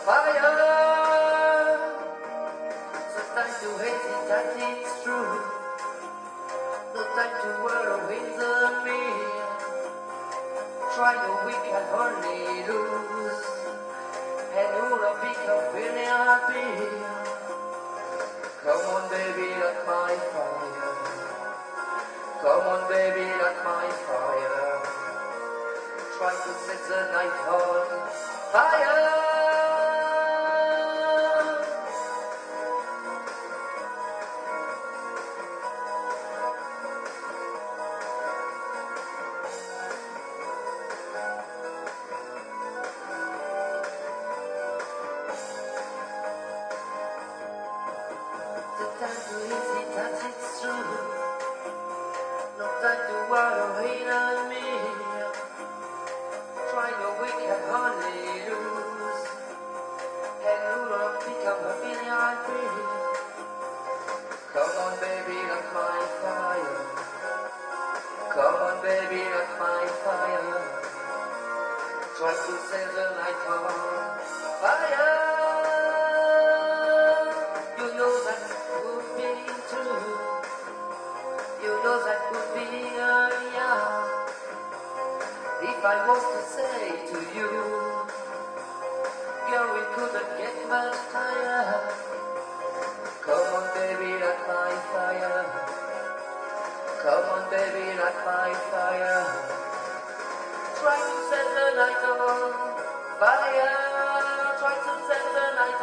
fire. Sometimes to hesitate, it's true. No time to worry with me. Try no we can only lose. And you'll become really happy. Come on baby, light my fire. Come on baby, light my fire. Try to set the night on fire. The time to hesitate, it's true. No time to worry on me. Try no we can only lose. And you'll become a million free. Come on baby, light my fire. Come on baby, light my fire. Try to set the night on fire. You know that would be true. You know that would be yeah. If I was to say to you, girl, we couldn't get much higher. Come on baby, light my fire. Come on baby, light my fire. Try to set the night on fire. Try to set the night